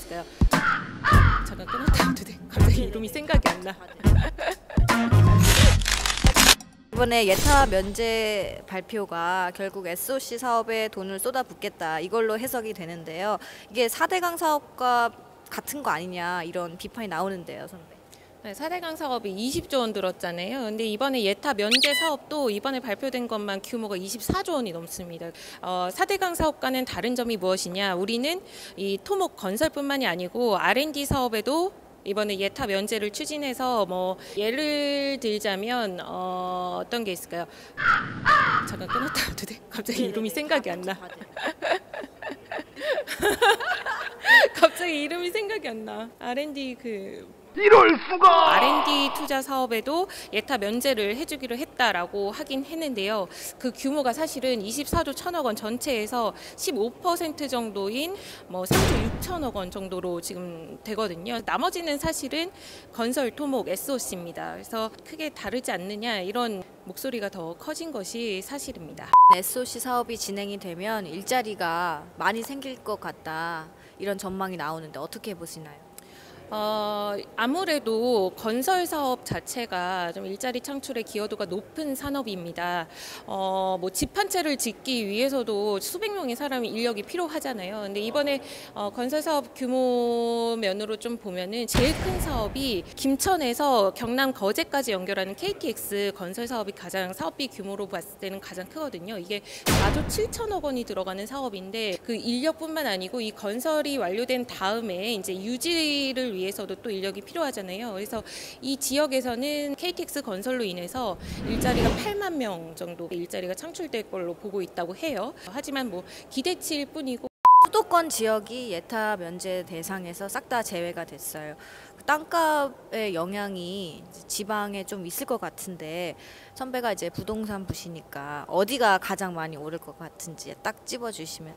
있을까요? 잠깐 끊었다 해도 돼? 갑자기 이름이 생각이 안 나. 이번에 예타 면제 발표가 결국 SOC 사업에 돈을 쏟아붓겠다 이걸로 해석이 되는데요. 이게 4대강 사업과 같은 거 아니냐 이런 비판이 나오는데요, 선배. 네, 4대강 사업이 20조 원 들었잖아요. 근데 이번에 예타 면제 사업도 이번에 발표된 것만 규모가 24조 원이 넘습니다. 4대강 사업과는 다른 점이 무엇이냐? 우리는 이 토목 건설뿐만이 아니고 R&D 사업에도 이번에 예타 면제를 추진해서 뭐 예를 들자면 어떤 게 있을까요? 잠깐 끊었다 해도 돼? 갑자기 이름이 생각이 안 나. 갑자기 이름이 생각이 안 나. R&D 이럴 수가! R&D 투자 사업에도 예타 면제를 해주기로 했다라고 하긴 했는데요. 그 규모가 사실은 24조 1천억 원 전체에서 15% 정도인 뭐 3조 6천억 원 정도로 지금 되거든요. 나머지는 사실은 건설, 토목, SOC입니다. 그래서 크게 다르지 않느냐 이런 목소리가 더 커진 것이 사실입니다. SOC 사업이 진행이 되면 일자리가 많이 생길 것 같다 이런 전망이 나오는데 어떻게 보시나요? 아무래도 건설 사업 자체가 좀 일자리 창출의 기여도가 높은 산업입니다. 뭐 집 한 채를 짓기 위해서도 수백 명의 사람이 인력이 필요하잖아요. 근데 이번에 건설 사업 규모 면으로 좀 보면은 제일 큰 사업이 김천에서 경남 거제까지 연결하는 KTX 건설 사업이 가장 사업비 규모로 봤을 때는 가장 크거든요. 이게 4조 7천억 원이 들어가는 사업인데 그 인력뿐만 아니고 이 건설이 완료된 다음에 이제 유지를 위해서도 또 인력이 필요하잖아요. 그래서 이 지역에서는 KTX 건설로 인해서 일자리가 8만 명 정도 일자리가 창출될 걸로 보고 있다고 해요. 하지만 뭐 기대치일 뿐이고 수도권 지역이 예타 면제 대상에서 싹 다 제외가 됐어요. 땅값의 영향이 지방에 좀 있을 것 같은데 선배가 이제 부동산 부시니까 어디가 가장 많이 오를 것 같은지 딱 집어주시면.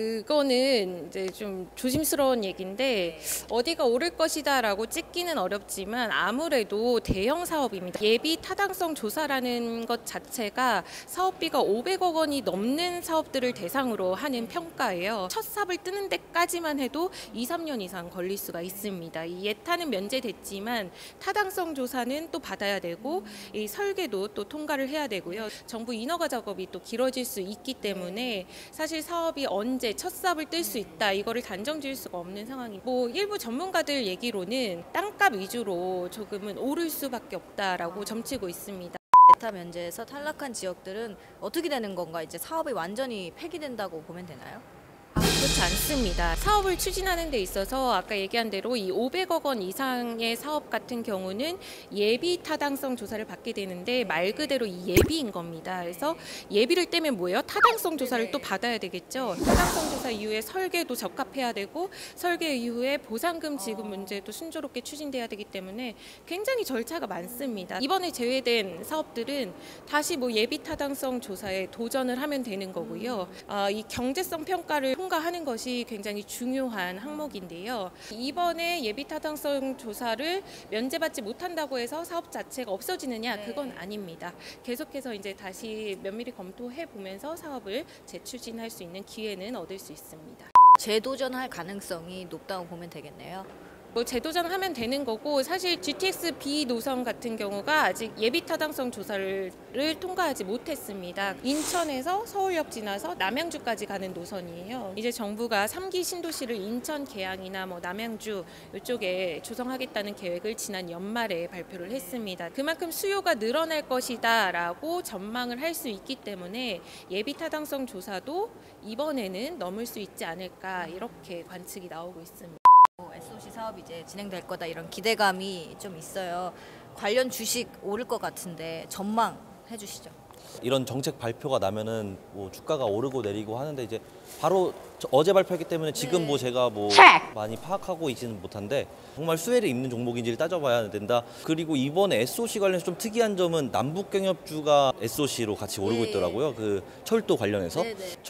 그거는 이제 좀 조심스러운 얘기인데 어디가 오를 것이다라고 찍기는 어렵지만 아무래도 대형 사업입니다. 예비 타당성 조사라는 것 자체가 사업비가 500억 원이 넘는 사업들을 대상으로 하는 평가예요. 첫 삽을 뜨는 데까지만 해도 2, 3년 이상 걸릴 수가 있습니다. 이 예타는 면제됐지만 타당성 조사는 또 받아야 되고 이 설계도 또 통과를 해야 되고요. 정부 인허가 작업이 또 길어질 수 있기 때문에 사실 사업이 언제 첫 삽을 뜰 수 있다 이거를 단정 지을 수가 없는 상황이고 뭐 일부 전문가들 얘기로는 땅값 위주로 조금은 오를 수밖에 없다라고 점치고 있습니다. 예타 면제에서 탈락한 지역들은 어떻게 되는 건가? 이제 사업이 완전히 폐기된다고 보면 되나요? 그렇지 않습니다. 사업을 추진하는 데 있어서 아까 얘기한 대로 이 500억 원 이상의 사업 같은 경우는 예비 타당성 조사를 받게 되는데 말 그대로 이 예비인 겁니다. 그래서 예비를 떼면 뭐예요? 타당성 조사를 또 받아야 되겠죠. 타당성 조사 이후에 설계도 적합해야 되고 설계 이후에 보상금 지급 문제도 순조롭게 추진돼야 되기 때문에 굉장히 절차가 많습니다. 이번에 제외된 사업들은 다시 뭐 예비 타당성 조사에 도전을 하면 되는 거고요. 이 경제성 평가를 통과하는 것이 굉장히 중요한 항목인데요. 이번에 예비 타당성 조사를 면제받지 못한다고 해서 사업 자체가 없어지느냐? 그건 아닙니다. 계속해서 이제 다시 면밀히 검토해 보면서 사업을 재추진할 수 있는 기회는 얻을 수 있습니다. 재도전할 가능성이 높다고 보면 되겠네요. 뭐 재도전하면 되는 거고 사실 GTX B 노선 같은 경우가 아직 예비 타당성 조사를 통과하지 못했습니다. 인천에서 서울역 지나서 남양주까지 가는 노선이에요. 이제 정부가 3기 신도시를 인천 계양이나 뭐 남양주 이쪽에 조성하겠다는 계획을 지난 연말에 발표를 했습니다. 그만큼 수요가 늘어날 것이다라고 전망을 할 수 있기 때문에 예비 타당성 조사도 이번에는 넘을 수 있지 않을까 이렇게 관측이 나오고 있습니다. SOC 사업이 이제 진행될 거다 이런 기대감이 좀 있어요. 관련 주식 오를 것 같은데 전망해 주시죠. 이런 정책 발표가 나면은 뭐 주가가 오르고 내리고 하는데 이제 바로 어제 발표했기 때문에 지금 뭐 제가 뭐 많이 파악하고 있지는 못한데 정말 수혜를 입는 종목인지를 따져봐야 된다. 그리고 이번에 SOC 관련해서 좀 특이한 점은 남북경협주가 SOC로 같이 오르고 있더라고요. 그 철도 관련해서.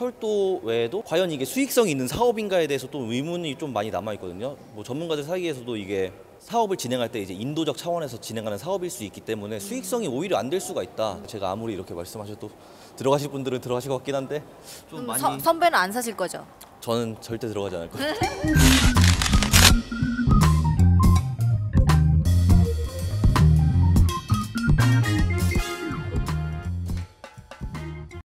철도 외에도 과연 이게 수익성이 있는 사업인가에 대해서 또 의문이 좀 많이 남아 있거든요. 뭐 전문가들 사이에서도 이게 사업을 진행할 때 이제 인도적 차원에서 진행하는 사업일 수 있기 때문에 수익성이 오히려 안 될 수가 있다. 제가 아무리 이렇게 말씀하셔도 들어가실 분들은 들어가실 것 같긴 한데 좀 많이 선배는 안 사실 거죠? 저는 절대 들어가지 않을 거예요.